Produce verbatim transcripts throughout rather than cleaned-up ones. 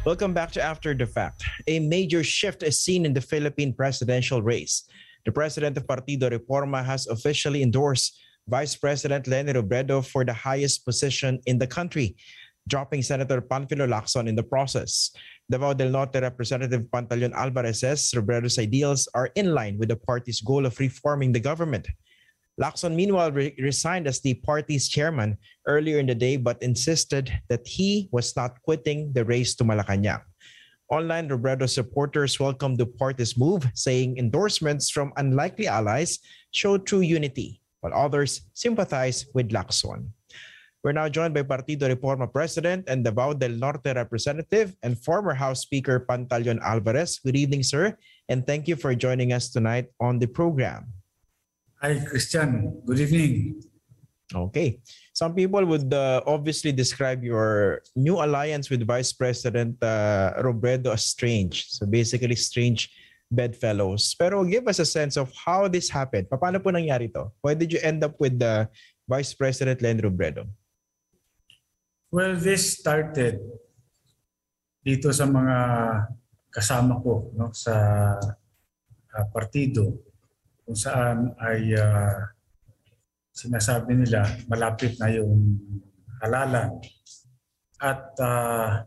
Welcome back to After the Fact. A major shift is seen in the Philippine presidential race. The president of Partido Reforma has officially endorsed Vice President Leni Robredo for the highest position in the country, dropping Senator Panfilo Lacson in the process. Davao del Norte Representative Pantaleon Alvarez says Robredo's ideals are in line with the party's goal of reforming the government. Lacson, meanwhile, re- resigned as the party's chairman earlier in the day but insisted that he was not quitting the race to Malacanang. Online, Robredo supporters welcomed the party's move, saying endorsements from unlikely allies show true unity, while others sympathize with Lacson. We're now joined by Partido Reforma President and Davao del Norte Representative and former House Speaker Pantaleon Alvarez. Good evening, sir, and thank you for joining us tonight on the program. Hi, Christian. Good evening. Okay. Some people would uh, obviously describe your new alliance with Vice President uh, Robredo as strange. So basically, strange bedfellows. Pero give us a sense of how this happened. Paano po nangyari to? Why did you end up with the Vice President Leni Robredo? Well, this started dito sa mga kasama ko, no, sa uh, partido, kung saan ay uh, sinasabi nila malapit na yung halalan. At uh,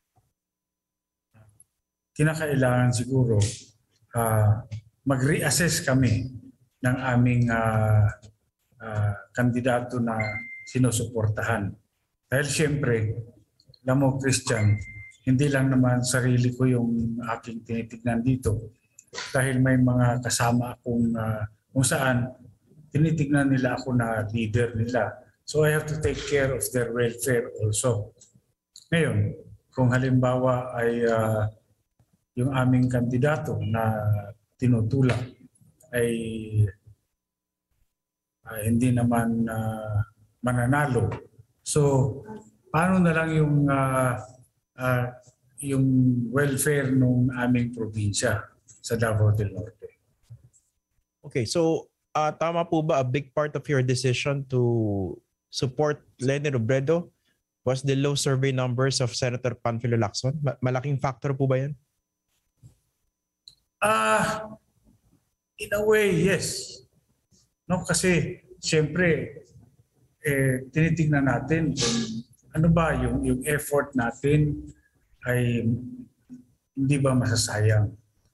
kinakailangan siguro uh, mag-reassess kami ng aming uh, uh, kandidato na sinusuportahan. Dahil siyempre, alam mo Christian, hindi lang naman sarili ko yung aking tinitignan dito. Dahil may mga kasama akong uh, kung saan tinitignan nila ako na leader nila. So I have to take care of their welfare also. Ngayon, kung halimbawa ay uh, yung aming kandidato na tinutulak ay uh, hindi naman uh, mananalo. So paano na lang yung uh, uh, yung welfare ng aming probinsya sa Davao del Norte? Okay, so uh, tama po ba a big part of your decision to support Leni Robredo was the low survey numbers of Senator Panfilo Lacson? Ma- malaking factor po ba yan? Ah, uh, in a way, yes. No, kasi siyempre eh, tinitingnan natin kung ano ba yung yung effort natin ay hindi ba masasayang.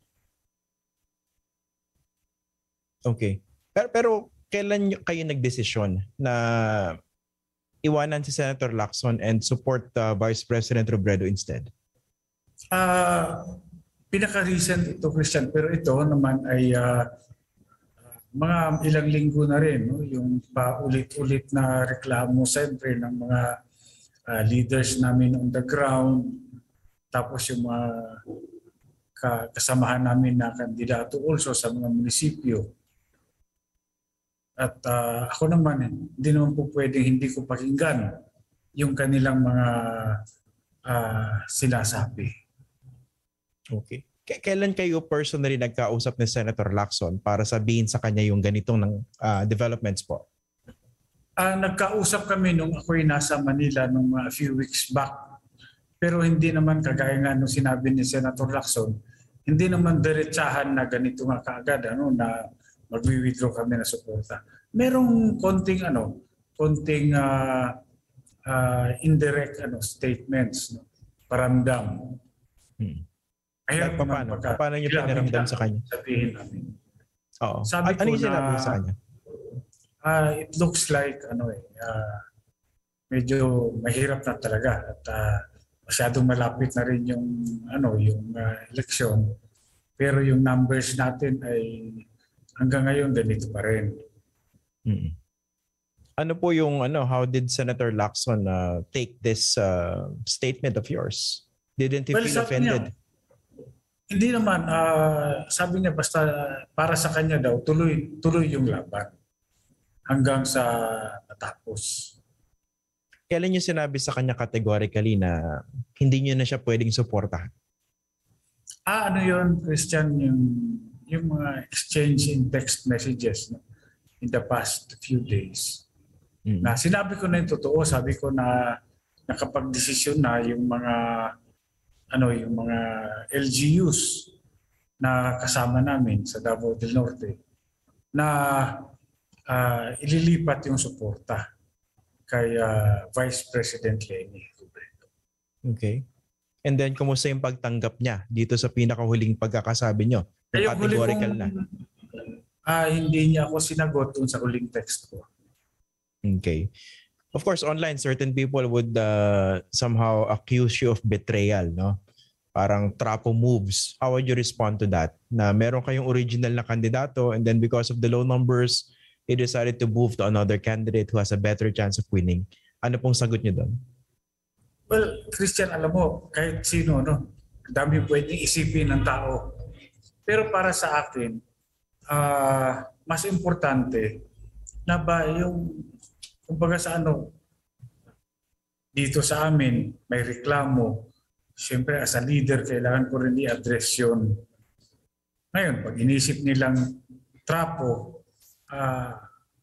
Okay. Pero, pero kailan kayo nagdesisyon na iwanan si Senator Lacson and support uh, Vice President Robredo instead? Uh, pinaka-recent ito, Christian, pero ito naman ay uh, mga ilang linggo na rin, no? Yung paulit-ulit na reklamo siyempre ng mga uh, leaders namin on the ground, tapos yung mga kasamahan namin na kandidato also sa mga munisipyo. At uh, ako naman, hindi naman po pwedeng hindi ko pakinggan yung kanilang mga uh, sinasabi. Okay. K- kailan kayo personally nagkausap ni Senator Lacson para sabihin sa kanya yung ganitong ng, uh, developments po? Uh, nagkausap kami nung ako'y nasa Manila nung a uh, few weeks back. Pero hindi naman kagaya nga nung sinabi ni Senator Lacson, hindi naman diretsahan na ganito nga kaagad, ano, na magwi-withdraw kami na suporta. Merong konting ano, konting uh, uh, indirect ano statements, no? Paramdam. Hmm. Ayaw pa paano? Pagka, paano niyo pinaramdam sa kanya? Sabihin namin. Oo. Sabi At, ano ko yung sinabi na, sa kanya? Uh, it looks like ano eh, uh, medyo mahirap na talaga at uh, masyadong malapit na rin yung ano yung uh, eleksyon. Pero yung numbers natin ay hanggang ngayon ganito pa rin. Mm-hmm. Ano po yung ano, how did Senator Lacson uh, take this uh, statement of yours? Didn't he well, feel offended? Niya, hindi naman. Uh, sabi niya basta para sa kanya daw, tuloy, tuloy yung laban hanggang sa natapos. Kailan niyo sinabi sa kanya categorically na hindi niyo na siya pwedeng suportahan? Ah, ano yun, Christian, yung, yung mga exchange in text messages, no? In the past few days. Mm-hmm. Na sinabi ko na yung totoo, sabi ko na nakapag-desisyon na yung mga ano yung mga L G Us na kasama namin sa Davao del Norte na uh, ililipat yung suporta kay uh, Vice President Leni Robredo. Okay. And then, kumusta yung pagtanggap niya dito sa pinakahuling pagkakasabi nyo? Ay, yung categorical kong, na. Uh, hindi niya ako sinagot dun sa huling text ko. Okay. Of course, online, certain people would uh, somehow accuse you of betrayal, no? Parang trapo moves. How would you respond to that? Na meron kayong original na kandidato and then because of the low numbers, you decided to move to another candidate who has a better chance of winning. Ano pong sagot niyo doon? Well, Christian, alam mo, kahit sino, no? Dami pwedeng isipin ng tao. Pero para sa akin, uh, mas importante na ba yung, kumbaga sa ano, dito sa amin, may reklamo. Siyempre, as a leader, kailangan ko rin i-address yun. Ngayon, pag inisip nilang trapo, uh,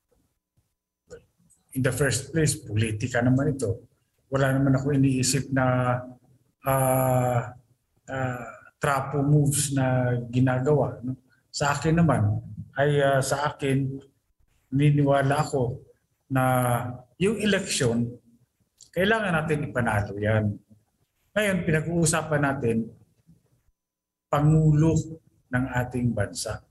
in the first place, politika naman ito. Wala naman ako iniisip na uh, uh, trapo moves na ginagawa. No? Sa akin naman, ay uh, sa akin, niniwala ako na yung election, kailangan natin ipanalo yan. Ngayon, pinag-uusapan natin pangulo ng ating bansa.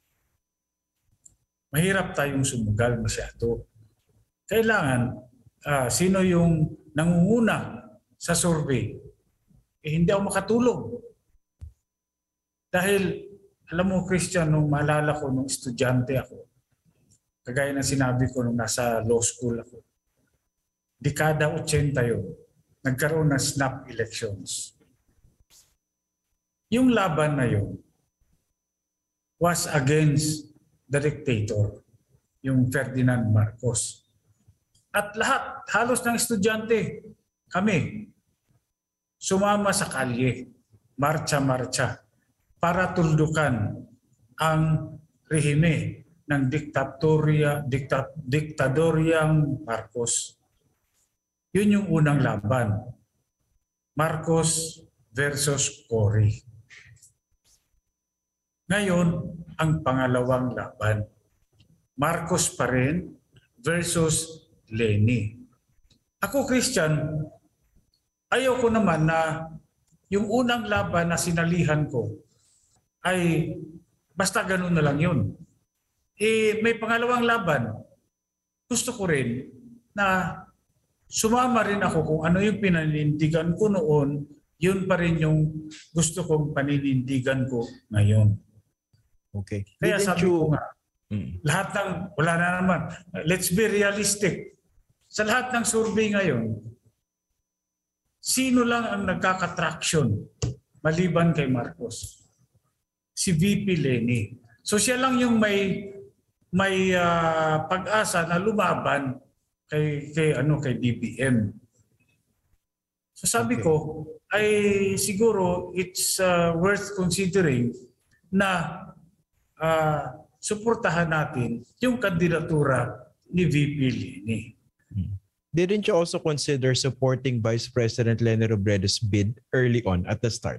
Mahirap tayong sumugal masyado. Kailangan, uh, sino yung nangunguna sa survey, eh, hindi ako makatulog. Dahil, alam mo Christian, nung maalala ko nung estudyante ako, kagaya ng sinabi ko nung nasa law school ako, dekada eighty yun, nagkaroon ng snap elections. Yung laban na yun was against the dictator, yung Ferdinand Marcos. At lahat, halos ng estudyante, kami, sumama sa kalye, marcha-marcha, para tuldukan ang rehime ng diktatorya, dikta, diktadoryang Marcos. Yun yung unang laban. Marcos versus Cory. Ngayon, ang pangalawang laban. Marcos pa rin versus Leni. Ako, Christian, ayaw ko naman na yung unang laban na sinalihan ko ay basta ganun na lang yun. Eh, may pangalawang laban. Gusto ko rin na sumama rin ako kung ano yung pinanindigan ko noon, yun pa rin yung gusto kong paninindigan ko ngayon. Okay. Kaya Didn't sabi you... ko nga, mm. lahat ng, wala na naman, let's be realistic. Sa lahat ng survey ngayon, sino lang ang nagkakatraction maliban kay Marcos? Si V P Leni. So siya lang yung may may uh, pag-asa na lumaban kay kay ano kay B B M. So sabi okay. ko ay siguro it's uh, worth considering na uh, suportahan natin yung kandidatura ni V P Leni. Didn't you also consider supporting Vice President Leni Robredo's bid early on at the start?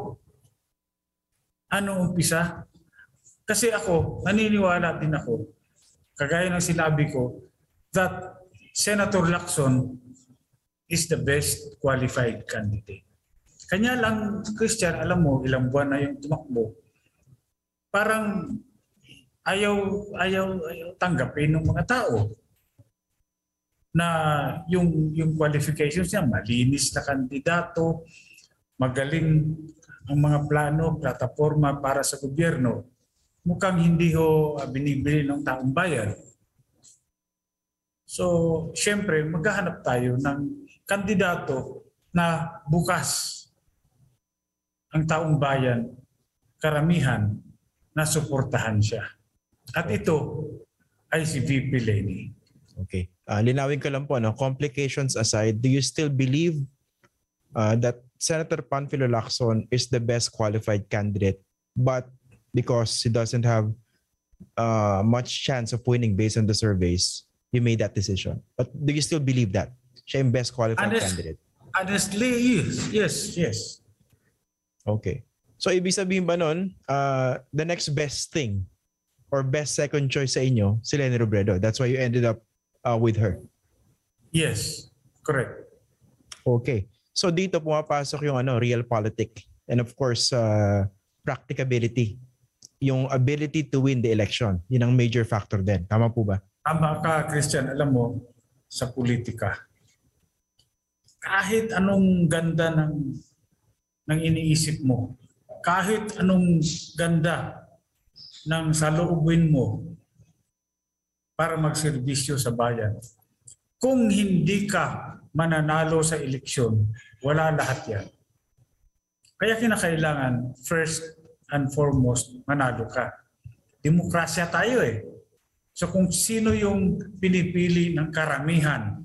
Ano umpisa? Kasi ako, naniniwala din ako, kagaya ng sinabi ko, that Senator Lacson is the best qualified candidate. Kanya lang, Christian, alam mo, ilang buwan na yung tumakbo, parang ayaw, ayaw, ayaw tanggapin ng mga tao na yung, yung qualifications niya, malinis na kandidato, magaling ang mga plano, plataforma para sa gobyerno, mukhang hindi ho binibili ng taong bayan. So, siyempre, maghahanap tayo ng kandidato na bukas ang taong bayan, karamihan, na suportahan siya. At ito ay si V P Leni. Okay. Uh, linawin ko lang po, no? Complications aside, do you still believe uh, that Senator Panfilo Lacson is the best qualified candidate, but because he doesn't have uh, much chance of winning based on the surveys, you made that decision? But do you still believe that siya yung best qualified Honest, candidate? Honestly, yes. Yes, yes. Okay. So ibig sabihin ba nun, uh, the next best thing or best second choice sa inyo, si Leni Robredo. That's why you ended up uh, with her. Yes, correct. Okay. So dito pumapasok yung ano, real politic and of course uh, practicability. Yung ability to win the election. Yun ang major factor din. Tama po ba? Tama ka, Christian. Alam mo, sa politika, kahit anong ganda ng, ng iniisip mo, kahit anong ganda ng saloobin mo para magserbisyo sa bayan, kung hindi ka mananalo sa eleksyon, wala lahat yan. Kaya kinakailangan, first and foremost, manalo ka. Demokrasya tayo eh. So kung sino yung pinipili ng karamihan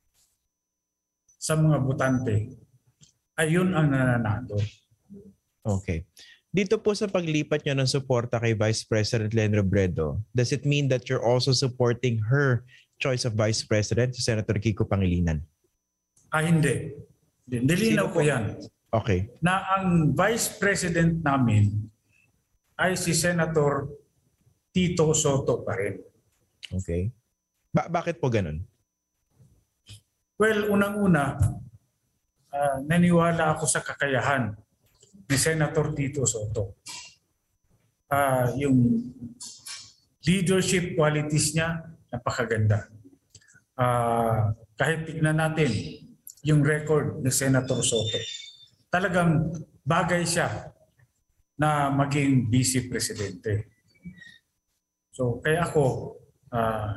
sa mga botante, ayun ang nananalo. Okay. Dito po sa paglipat nyo ng suporta kay Vice President Leni Robredo, does it mean that you're also supporting her choice of Vice President, si Senator Kiko Pangilinan? Ah, hindi. Nilinaw ko yan. Okay. Na ang Vice President namin ay si Senator Tito Soto pa rin. Okay. Ba- bakit po ganun? Well, unang-una, uh, naniwala ako sa kakayahan ni Senator Tito Soto. Uh, yung leadership qualities niya, napakaganda. Uh, kahit tignan natin yung record ni Senator Soto, talagang bagay siya na maging Vice Presidente. So kaya ako uh,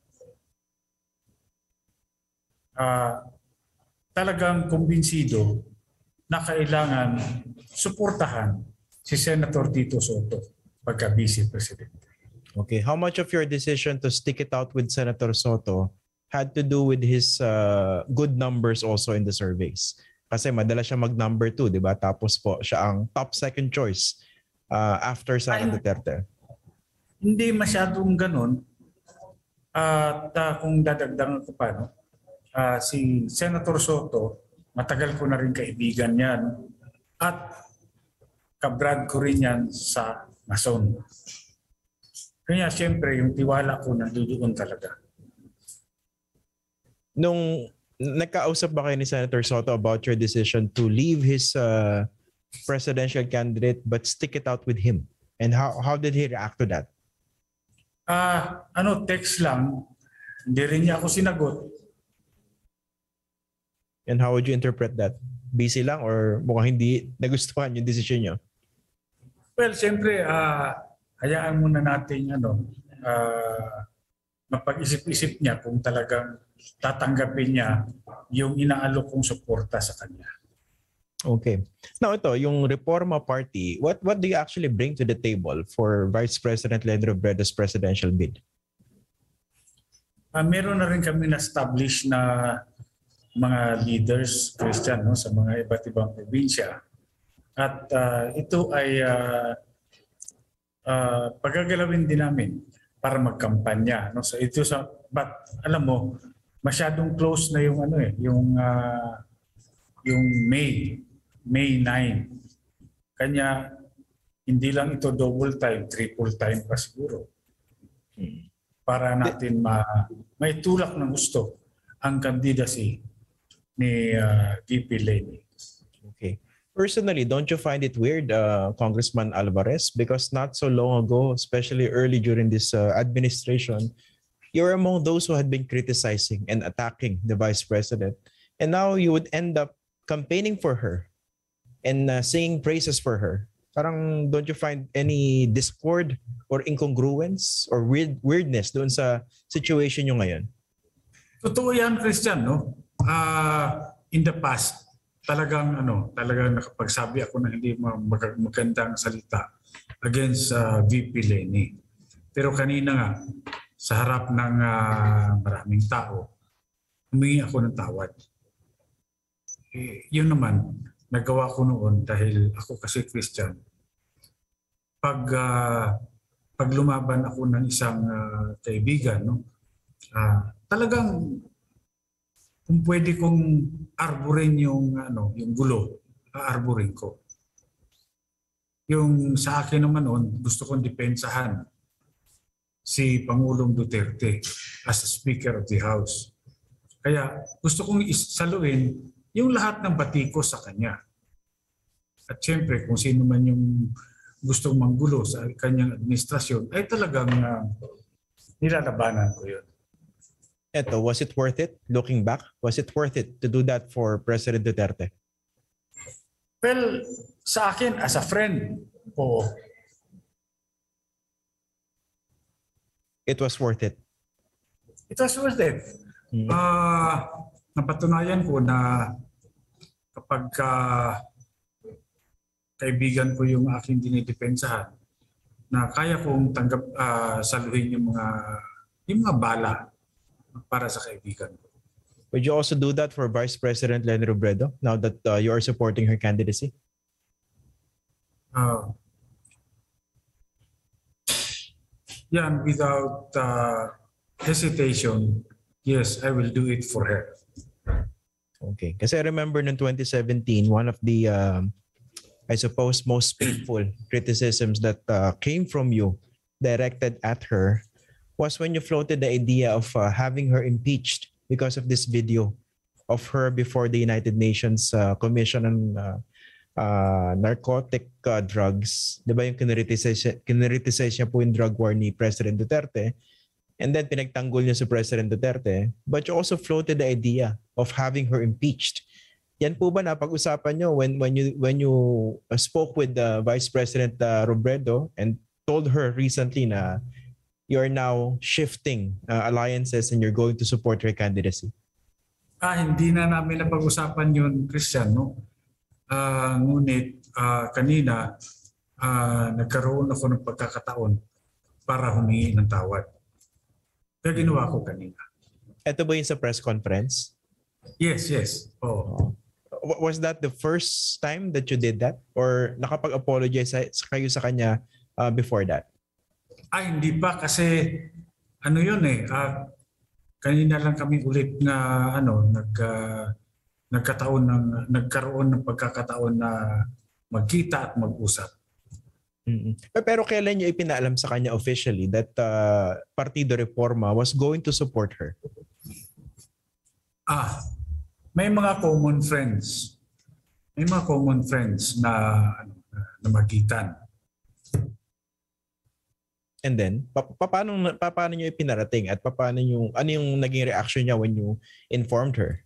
uh, talagang kumbinsido na kailangan suportahan si Senator Tito Soto pagka Vice Presidente. Okay. How much of your decision to stick it out with Senator Soto had to do with his uh, good numbers also in the surveys? Kasi madalas siya mag-number two, di ba? Tapos po, siya ang top second choice uh, after Sara Duterte. Hindi masyadong ganun. At uh, kung dadagdagan ko pa, no? uh, si Senator Soto, matagal ko na rin kaibigan yan. At kabrad ko rin yan sa Mason. Kaya siyempre, yung tiwala ko nandoon talaga. Nung nagkausap ba kayo ni Senator Soto about your decision to leave his uh, presidential candidate but stick it out with him? And how how did he react to that? Ah, uh, ano, text lang. Hindi rin niya ako sinagot. And how would you interpret that? Busy lang or mukhang hindi nagustuhan yung decision niyo? Well, siyempre, uh, hayaan muna natin ano, uh, mapag-isip-isip niya kung talagang tatanggapin niya yung inaalok kong suporta sa kanya. Okay. Now ito, yung Reforma Party, what what do you actually bring to the table for Vice President Leni Robredo's presidential bid? Uh, meron na rin kami na-establish na mga leaders, Christian, no, sa mga iba't ibang probinsya. At uh, ito ay uh, uh, pagagalawin din namin para magkampanya. No? So ito sa, but alam mo, masyadong close na yung ano eh, yung uh, yung May, May ninth. Kanya hindi lang ito double time, triple time pa siguro. Para natin ma maitulak ng gusto ang candidacy ni uh, V P Leni. Okay. Personally, don't you find it weird, uh, Congressman Alvarez, because not so long ago, especially early during this uh, administration, you're among those who had been criticizing and attacking the vice president. And now you would end up campaigning for her and uh, singing praises for her. Parang don't you find any discord or incongruence or weird weirdness doon sa situation nyo ngayon? Totoo yan, Christian, no? Uh, in the past, talagang ano, talagang nakapagsabi ako na hindi mag- magandang salita against uh, V P Leni. Pero kanina nga, sa harap ng uh, maraming tao, humingi ako ng tawad. Eh, yun naman, nagawa ko noon dahil ako kasi Christian. Pag, uh, pag lumaban ako ng isang uh, kaibigan, no, uh, talagang kung pwede kong arborin yung, ano, yung gulo, aarborin ko. yung sa akin naman noon, gusto kong depensahan si Pangulong Duterte as the Speaker of the House. Kaya gusto kong isaluin yung lahat ng batiko sa kanya. At siyempre, kung sino man yung gustong manggulo sa kanyang administrasyon, ay talagang uh, nilalabanan ko yun. Eto, was it worth it? Looking back, was it worth it to do that for President Duterte? Well, sa akin, as a friend, oo. It was worth it? It was worth it. Mm-hmm. Uh, napatunayan ko na kapag uh, kaibigan ko yung aking dinidepensahan, na kaya kong tanggap, uh, saluhin yung mga, yung mga bala para sa kaibigan ko. Would you also do that for Vice President Leni Robredo now that uh, you are supporting her candidacy? Uh, yan, without uh, hesitation, yes, I will do it for her. Okay. Kasi I remember in twenty seventeen, one of the, um, I suppose, most painful criticisms that uh, came from you directed at her was when you floated the idea of uh, having her impeached because of this video of her before the United Nations uh, Commission on uh, uh, Narcotic uh, Drugs. Di ba yung kinriticize, kinriticize niya po yung drug war ni President Duterte, and then pinagtanggol niya si President Duterte, but you also floated the idea of having her impeached. Yan po ba napag-usapan niyo when, when you, when you uh, spoke with uh, Vice President uh, Robredo and told her recently na you are now shifting uh, alliances and you're going to support her candidacy? Ah, hindi na namin napag-usapan yun, Christian, no? Uh, ngunit uh, kanina, uh, nagkaroon ako ng pagkakataon para humingi ng tawad. Kaya ginawa ko kanina. Ito ba yung sa press conference? Yes, yes. Oh. Was that the first time that you did that? Or nakapag-apologize kayo sa kanya uh, before that? Ay, hindi pa kasi ano yun eh, uh, kanina lang kami ulit na ano, nag, uh, nagkataon ng, nagkaroon ng pagkakataon na magkita at mag-usap. Mm-hmm. Pero kailan niyo ipinaalam sa kanya officially that uh, Partido Reforma was going to support her? Ah, may mga common friends. May mga common friends na, na magitan. And then, pa- pa- paano, pa- paano nyo ipinarating at pa- paano yung, ano yung naging reaction niya when you informed her?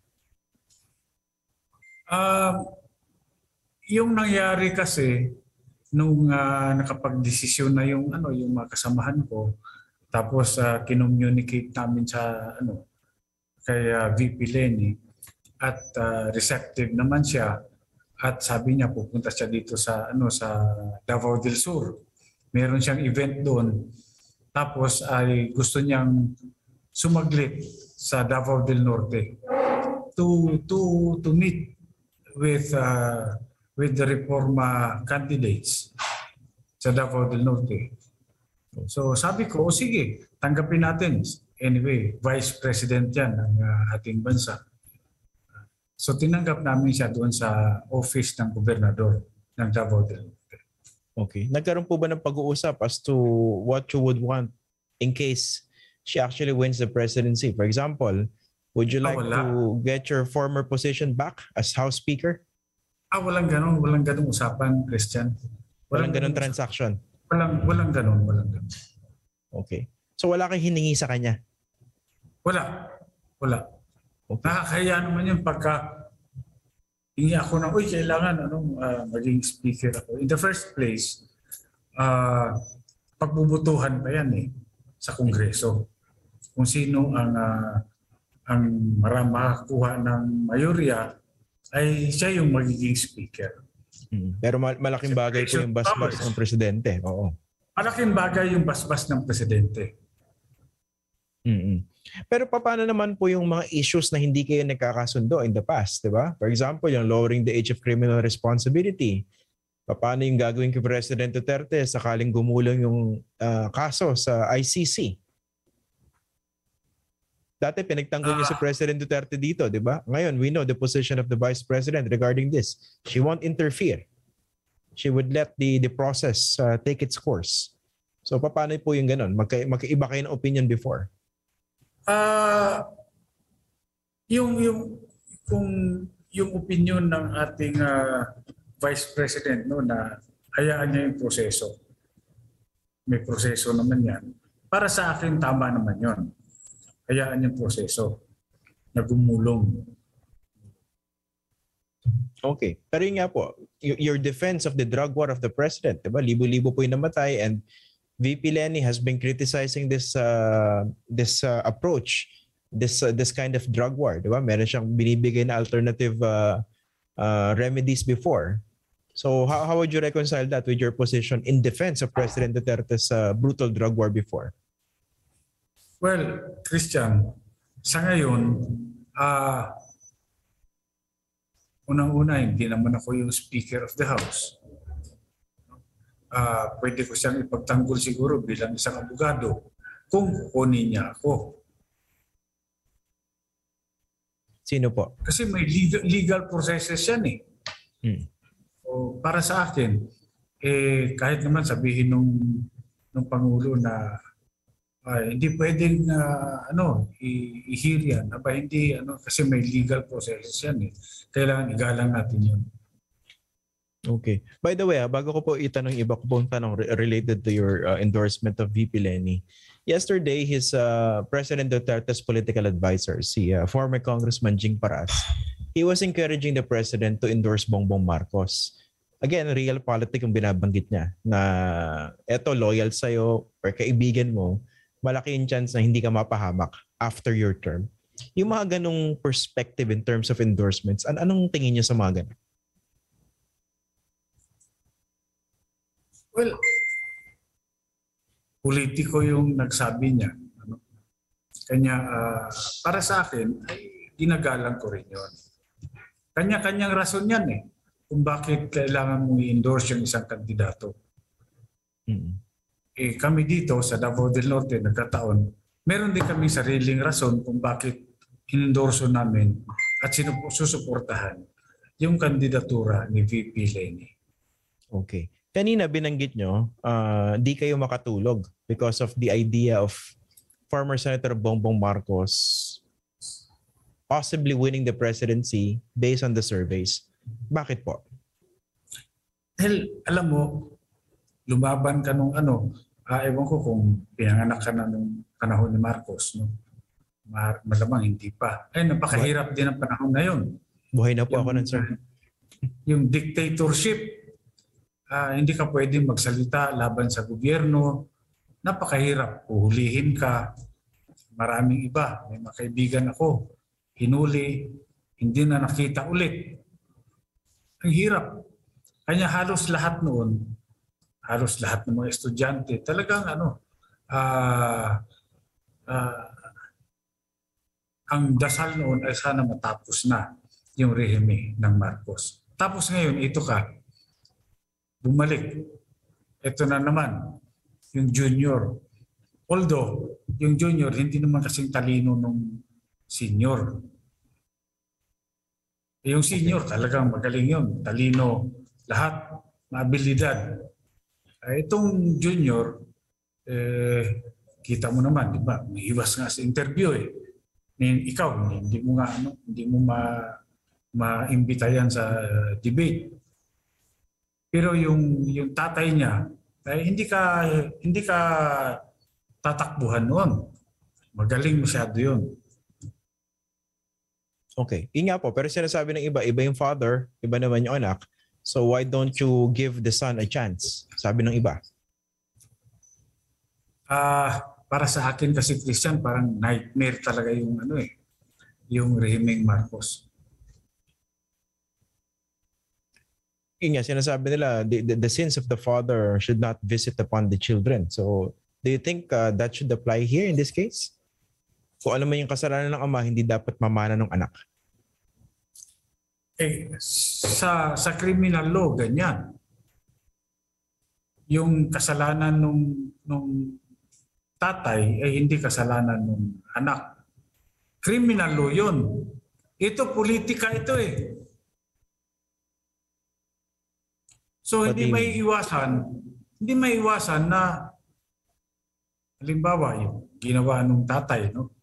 Uh, yung nangyari kasi, nung uh, nakapag-desisyon na yung, ano, yung mga kasamahan ko, tapos uh, kinommunicate namin sa ano, kay uh, V P Leni, at uh, receptive naman siya, at sabi niya pupunta siya dito sa, ano, sa Davao del Sur. Meron siyang event doon. Tapos ay gusto niyang sumaglit sa Davao del Norte to to to meet with uh, with the Reforma candidates sa Davao del Norte. So sabi ko, oh, sige, tanggapin natin. Anyway, Vice President yan ng uh, ating bansa. So tinanggap namin siya doon sa office ng gobernador ng Davao del Norte. Okay. Nagkaroon po ba ng pag-uusap as to what you would want in case she actually wins the presidency? For example, would you like ah, to get your former position back as House Speaker? Ah, walang ganun. Walang ganung usapan, Christian. Walang, walang ganun transaction? Walang, walang ganun. Walang ganun. Okay. So wala kang hiningi sa kanya? Wala. Wala. Okay. Nakakaya naman yun pagka hingi ako ng, uy, kailangan ano, uh, maging speaker ako. In the first place, uh, pagbubutuhan pa yan eh, sa Kongreso. Kung sino ang, uh, ang makakuha ng mayorya, ay siya yung magiging speaker. Hmm. Pero mal- malaking bagay po yung basbas ng presidente. Oo. Malaking bagay yung basbas ng presidente. Mm-mm. Pero paano naman po yung mga issues na hindi kayo nagkakasundo in the past, di ba? For example, yung lowering the age of criminal responsibility. Paano yung gagawin kay President Duterte sakaling gumulong yung uh, kaso sa I C C? Dati pinagtanggol niya uh, si President Duterte dito, di ba? Ngayon, we know the position of the Vice President regarding this. She won't interfere. she would let the the process uh, take its course. So paano po yung ganun? Magka, magkaiba kayo ng opinion before? Ah, uh, yung yung kung yung opinion ng ating uh, Vice President no na hayaan niya yung proseso. May proseso naman yan. Para sa akin tama naman 'yon. Hayaan yung proseso na gumulong. Okay. Pero yun nga po, your defense of the drug war of the president, diba? Libo-libo po yung namatay, and V P Leni has been criticizing this uh, this uh, approach, this uh, this kind of drug war, diba? Meron siyang binibigay na alternative uh, uh, remedies before. So how, how would you reconcile that with your position in defense of President Duterte's uh, brutal drug war before? Well, Christian, sa ngayon, uh, unang-una, hindi naman ako yung Speaker of the House. Uh, pwede ko siyang ipagtanggol siguro bilang isang abogado kung kukunin niya ako. Sino po? Kasi may legal, legal processes yan eh. Hmm. So, para sa akin, eh, kahit naman sabihin nung, nung Pangulo na ay, hindi pwedeng uh, ano, i-hear yan. Aba, hindi, ano, kasi may legal processes yan eh. Kailangan igalang natin yun. Okay. By the way, ah, bago ko po itanong iba ko pong tanong re- related to your uh, endorsement of V P Leni. Yesterday, his uh, President Duterte's political advisor, si uh, former Congressman Jing Paras, he was encouraging the President to endorse Bongbong Marcos. Again, real politic yung binabanggit niya na eto, loyal sa'yo or kaibigan mo, malaki yung chance na hindi ka mapahamak after your term. Yung mga ganong perspective in terms of endorsements, an anong tingin niyo sa mga ganon? Well, politiko yung nagsabi niya. Ano? Kanya, uh, para sa akin, ay ginagalang ko rin yun. Kanya-kanyang rason yan eh. Kung bakit kailangan mong i-endorse yung isang kandidato. Mm-hmm. Eh, kami dito sa Davao del Norte, nagkataon, meron din kami sariling rason kung bakit in-endorso namin at sinusuportahan yung kandidatura ni V P Leni. Okay. Kanina binanggit nyo, uh, di kayo makatulog because of the idea of former Senator Bongbong Marcos possibly winning the presidency based on the surveys. Bakit po? Dahil, alam mo, lumaban ka nung ano, uh, ewan ko kung pinanganak ka na nung panahon ni Marcos. No? Malamang hindi pa. Ay, napakahirap din ang panahon na yun. Buhay na po yung, ako nun, sir. Yung dictatorship, uh, hindi ka pwedeng magsalita laban sa gobyerno. Napakahirap. Uhulihin ka. Maraming iba. May mga kaibigan ako. Hinuli. Hindi na nakita ulit. Ang hirap. Kanya halos lahat noon, halos lahat ng mga estudyante, talagang ano, uh, uh, ang dasal noon ay sana matapos na yung rehime ng Marcos. Tapos ngayon, ito ka, bumalik. Ito na naman, yung junior. Although, yung junior, hindi naman kasing talino nung senior. Yung senior, talagang magaling yun. Talino, lahat, maabilidad. Uh, itong junior, eh, kita mo naman, di ba? May iwas nga sa interview eh. Ikaw, hindi mo nga, ano, hindi mo ma, ma-imbita yan sa uh, debate. Pero yung, yung tatay niya, eh, hindi ka, hindi ka tatakbuhan noon. Magaling masyado yun. Okay. Yun nga po. Pero sinasabi ng iba, iba yung father, iba naman yung anak. So why don't you give the son a chance? Sabi ng iba. Ah, uh, para sa akin kasi Christian, parang nightmare talaga yung ano eh, yung rehimeng Marcos. Yun nga, sinasabi nila, the, the, the sins of the father should not visit upon the children. So do you think uh, that should apply here in this case? Kung alam mo yung kasalanan ng ama, hindi dapat mamana ng anak. Eh, sa, sa criminal law, ganyan. Yung kasalanan nung, nung tatay ay eh, hindi kasalanan nung anak. Criminal law yun. Ito, politika ito eh. So What do hindi you may mean? iwasan, hindi may iwasan na halimbawa yung ginawa nung tatay, no?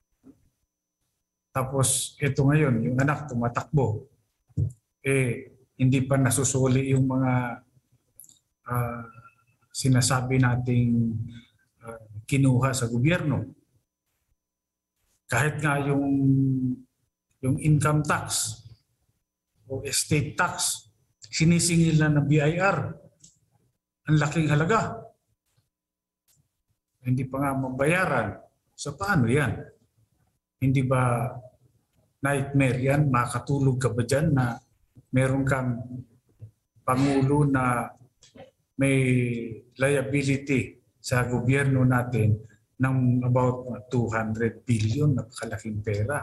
Tapos ito ngayon, yung anak tumatakbo. Eh, hindi pa nasusuli yung mga ah, sinasabi nating ah, kinuha sa gobyerno. Kahit nga yung yung income tax o estate tax, sinisingil na ng B I R. Ang laking halaga. Hindi pa nga mabayaran. So paano yan? Hindi ba nightmare yan? Makatulog ka ba dyan na meron kang pangulo na may liability sa gobyerno natin ng about two hundred billion, napakalaking pera.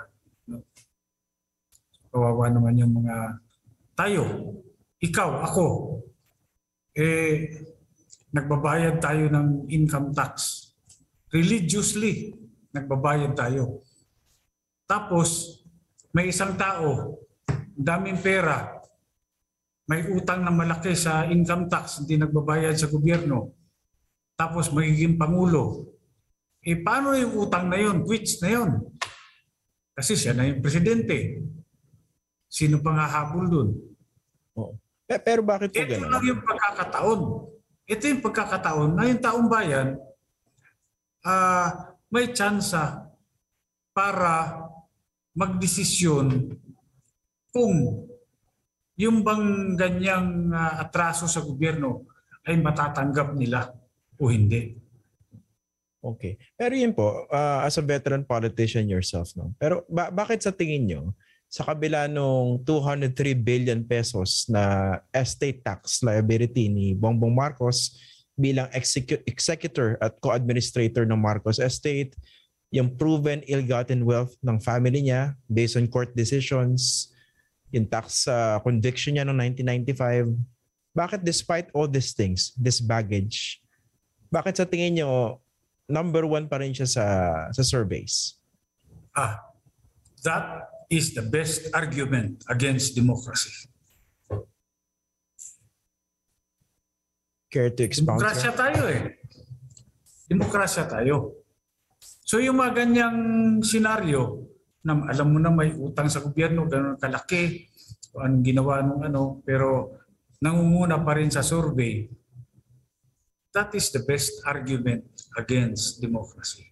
Kawawa naman yung mga tayo, ikaw, ako, eh, nagbabayad tayo ng income tax. Religiously, nagbabayad tayo. Tapos, may isang tao, daming pera, may utang na malaki sa income tax, hindi nagbabayad sa gobyerno. Tapos magiging pangulo. Eh paano yung utang na yun? Which na yun? Kasi siya na yung presidente. Sino pang hahabol dun? Oh. Pero bakit po Ito gano'n? lang yung pagkakataon. Ito yung pagkakataon na yung taong bayan uh, may tsansa para magdesisyon kung yung bang ganyang uh, atraso sa gobyerno ay matatanggap nila o hindi. Okay. Pero yun po, uh, as a veteran politician yourself, no? Pero ba- bakit sa tingin nyo, sa kabila nung two hundred three billion pesos na estate tax liability ni Bongbong Marcos bilang execu- executor at co-administrator ng Marcos Estate, yung proven ill-gotten wealth ng family niya based on court decisions, yung tax uh, conviction niya noong nineteen ninety-five, bakit despite all these things, this baggage, bakit sa tingin nyo number one pa rin siya sa, sa surveys? Ah, that is the best argument against democracy. Care to expound? Demokrasya tayo eh. Demokrasya tayo. So yung mga ganyang senaryo, na alam mo na may utang sa gobyerno, gano'n kalaki, o anong ginawa nung ano, pero nangunguna pa rin sa survey, that is the best argument against democracy.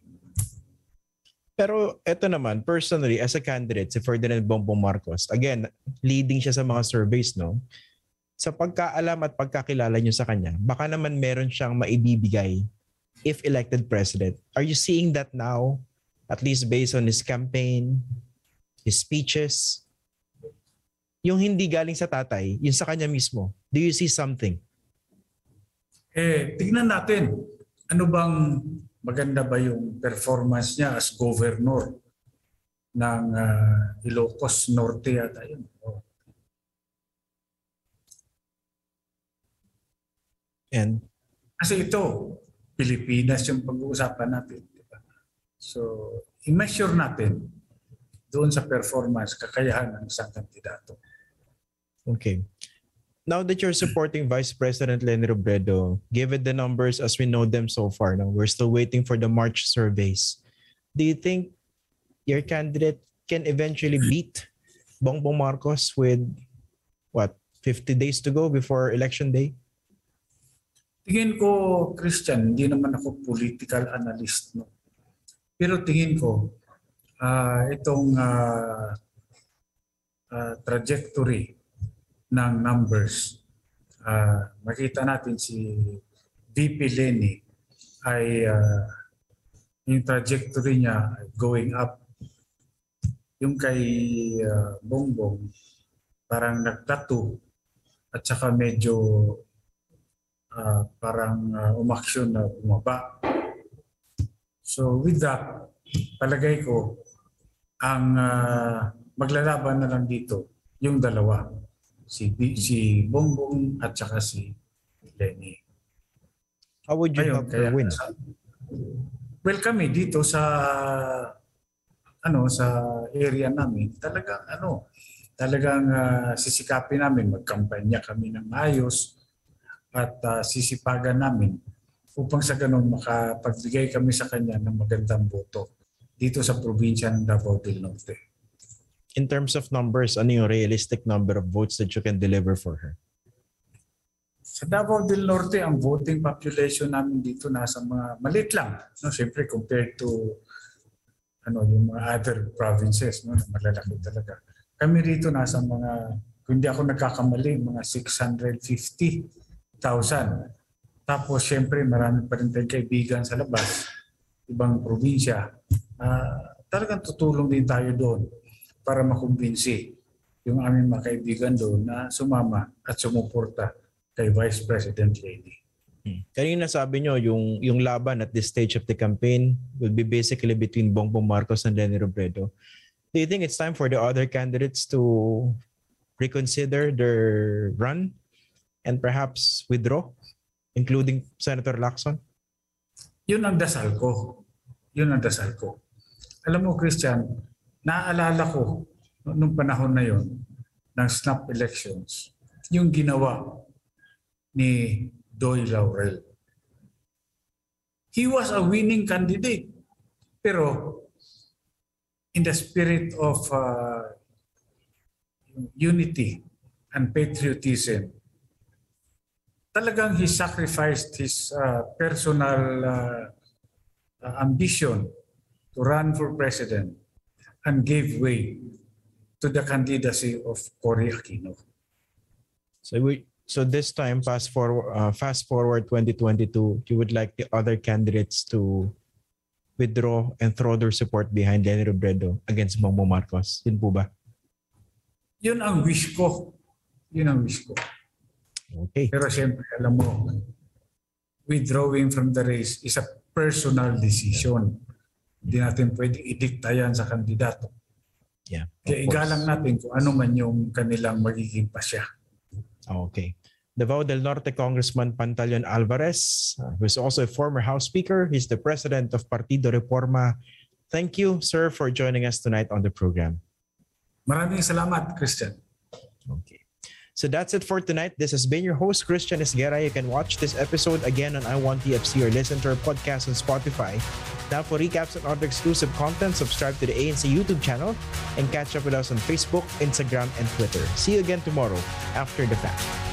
Pero eto naman, personally, as a candidate, si Ferdinand Bongbong Marcos, again, leading siya sa mga surveys, no? Sa pagkaalam at pagkakilala niyo sa kanya, baka naman meron siyang maibibigay if elected president. Are you seeing that now? At least based on his campaign, his speeches? Yung hindi galing sa tatay, yung sa kanya mismo. Do you see something? Eh, tignan natin. Ano bang maganda ba yung performance niya as governor ng uh, Ilocos Norte yata yun? And kasi ito, Pilipinas yung pag-uusapan natin. Diba? So, i-measure natin doon sa performance, kakayahan ng isang kandidato. okay. Now that you're supporting Vice President Leni Robredo, given the numbers as we know them so far, now we're still waiting for the March surveys. Do you think your candidate can eventually beat Bongbong Marcos with what, fifty days to go before election day? Tingin ko, Christian, hindi naman ako political analyst. No? Pero tingin ko, uh, itong uh, uh, trajectory ng numbers, uh, makita natin si V P Leni ay uh, yung trajectory niya going up. Yung kay uh, Bongbong, parang nagtato at saka medyo uh, parang uh, umaksyon na bumaba. So with that, palagay ko, ang uh, maglalaban na lang dito yung dalawa. Si, si Bongbong at saka si Leni. How would you Ayun, help her win? Sa, well, kami dito sa ano sa area namin, talagang ano, talagang uh, sisikapin namin, magkampanya kami ng maayos at uh, sisipagan namin upang sa ganun makapagbigay kami sa kanya ng magandang boto dito sa probinsya ng Davao del Norte. In terms of numbers, ano yung realistic number of votes that you can deliver for her? Sa Davao del Norte, ang voting population namin dito nasa mga maliit lang. No? Siyempre compared to ano, yung mga other provinces, no? Malalaki talaga. Kami rito nasa mga, kung hindi ako nagkakamali, mga six hundred fifty thousand. Tapos siyempre marami pa rin tayong kaibigan sa labas, ibang probinsya. Uh, talagang tutulong din tayo doon para makumbinsi yung aming mga kaibigan doon na sumama at sumuporta kay Vice President Leni. Hmm. Kanina sabi nyo, yung, yung laban at this stage of the campaign will be basically between Bongbong Marcos and Leni Robredo. Do you think it's time for the other candidates to reconsider their run and perhaps withdraw, including Senator Lacson? Yun ang dasal ko. Yun ang dasal ko. Alam mo, Christian, naaalala ko nung panahon na yon ng snap elections, yung ginawa ni Doy Laurel. He was a winning candidate. Pero in the spirit of uh, unity and patriotism, talagang he sacrificed his uh, personal uh, uh, ambition to run for president and gave way to the candidacy of Cory Aquino. So we, so this time, fast forward, uh, fast forward twenty twenty-two, you would like the other candidates to withdraw and throw their support behind Leni Robredo against Bongbong Marcos. Yun po ba? Yun ang wish ko. Yun ang wish ko. Okay. Pero siyempre, alam mo, withdrawing from the race is a personal decision. Hindi natin pwedeng idikta yan sa kandidato. Yeah, kaya igalang natin kung ano man yung kanilang magiging pasya. Okay. Davao del Norte Congressman Pantaleon Alvarez, uh, who is also a former House Speaker. He's the president of Partido Reforma. Thank you, sir, for joining us tonight on the program. Maraming salamat, Christian. Okay. So that's it for tonight. This has been your host, Christian Esguerra. You can watch this episode again on I Want T F C or listen to our podcast on Spotify. Now, for recaps and other exclusive content, subscribe to the A N C YouTube channel and catch up with us on Facebook, Instagram, and Twitter. See you again tomorrow after the fact.